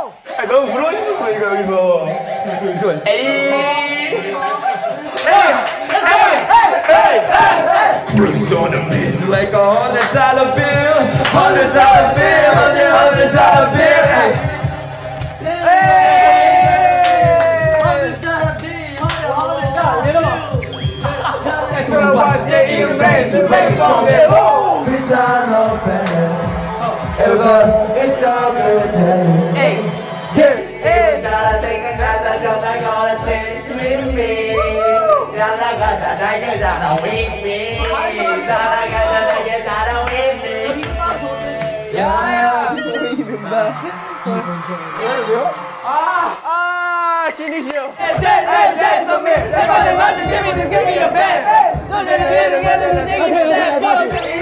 아니, 너무 부러워졌어 이거 여기서. Brings on the beat like $100 bill, $100 bill, $100 bill. That's what I want to erase the break on it. It's not no better. It goes, it's so good. Hey, hey, gotta take a shot, I don't like all the things with me. 신이시여. 선배, 내 발에 맞은 재미는 재미를 배. 또 내는 얘기는 얘기는 배.